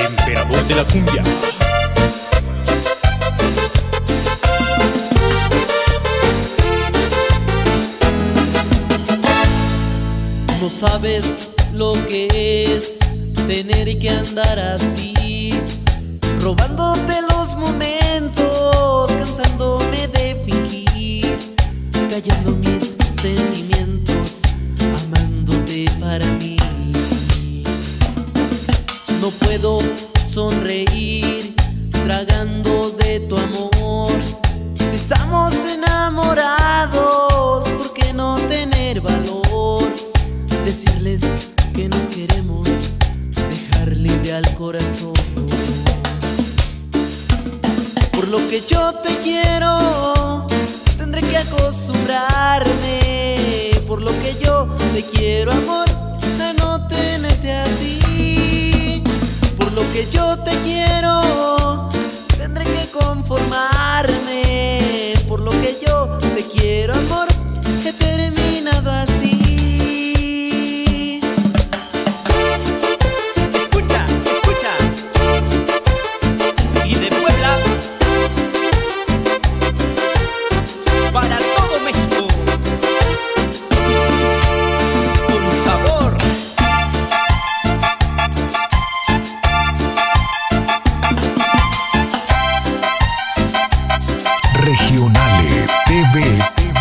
emperador de la cumbia. No sabes lo que es tener que andar así, robándote los momentos, cansándome de fingir, callando mis sentimientos, amándote para mí. No puedo sonreír, tragando de tu amor. Si estamos enamorados, ¿por qué no tener valor? Decirles que nos queremos, dejar libre al corazón. Por lo que yo te quiero, tendré que acostumbrarme. Por lo que yo te quiero, amor, a no tenerte así. Por lo que yo te quiero, tendré que conformarme. Por lo que yo te quiero, amor, he terminado así. Regionales TV.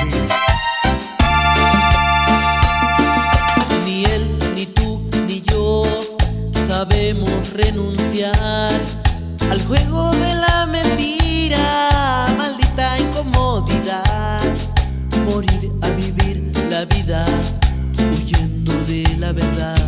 Ni él, ni tú, ni yo sabemos renunciar al juego de la mentira, maldita incomodidad. Morir a vivir la vida huyendo de la verdad.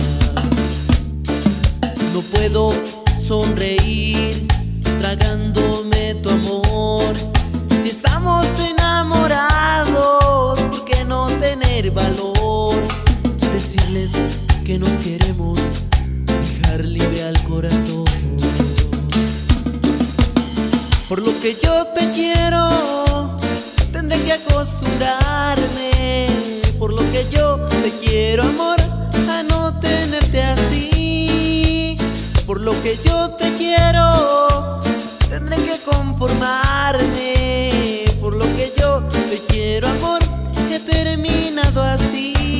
No puedo sonreír tragándome tu amor. Si estamos enamorados, ¿por qué no tener valor? Decirles que nos queremos, dejar libre al corazón. Por lo que yo te quiero, tendré que acostumbrarme. Por lo que yo te quiero, amor, a no tenerte así. Por lo que yo te quiero, tendré que conformarme. Por lo que yo te quiero, amor, he terminado así.